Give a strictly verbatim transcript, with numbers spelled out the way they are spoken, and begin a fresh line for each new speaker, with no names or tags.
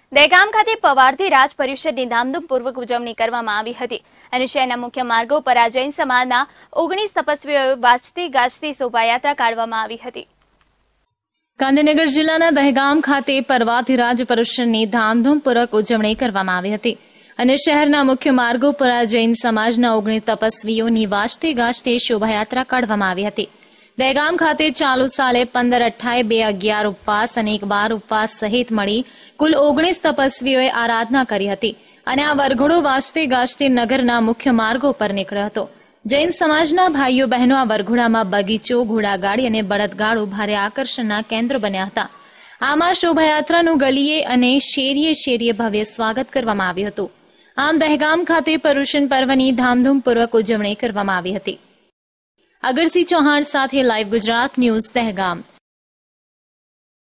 દહેગામ ખાતે પવારથી રાજ પરિષદની ધામધૂમપૂર્વક ઉજવણી કરવામાં આવી હતી અને શહેરના મુખ્ય માર્ગો પર આ જૈન સમાજના ઓગણીસ તપસ્વીઓએ વાજતે ગાજતે શોભાયાત્રા કાઢવામાં આવી હતી।
ગાંધીનગર જિલ્લાના દહેગામ ખાતે પર્વાધિ રાજ પરિષદની ધામધૂમપૂર્વક ઉજવણી કરવામાં આવી હતી અને શહેરના મુખ્ય માર્ગો પર આ જૈન સમાજના ઓગણીસ તપસ્વીઓની વાજતે ગાજતે શોભાયાત્રા કાઢવામાં આવી હતી। દહેગામ ખાતે ચાલુ સાલે પંદર અઠ્ઠાઈ બે અગિયાર ઉપવાસ અને એક બાર ઉપવાસ સહિત મળી કુલ ઓગણીસ તપસ્વીઓએ આરાધના કરી હતી અને આ વરઘોડો વાજતે ગાજતે નગરના મુખ્ય માર્ગો પર નીકળ્યો હતો। જૈન સમાજના ભાઈઓ બહેનો આ વરઘોડામાં બગીચો, ઘોડાગાડી અને બળદગાડું ભારે આકર્ષણના કેન્દ્ર બન્યા હતા। આમાં શોભાયાત્રાનું ગલીએ અને શેરીએ શેરીએ ભવ્ય સ્વાગત કરવામાં આવ્યું હતું। આમ દહેગામ ખાતે પર્યુષણ પર્વની ધામધૂમપૂર્વક ઉજવણી કરવામાં આવી હતી। અગરસિંહ ચૌહાણ સાથે લાઈવ ગુજરાત ન્યૂઝ દહેગામ।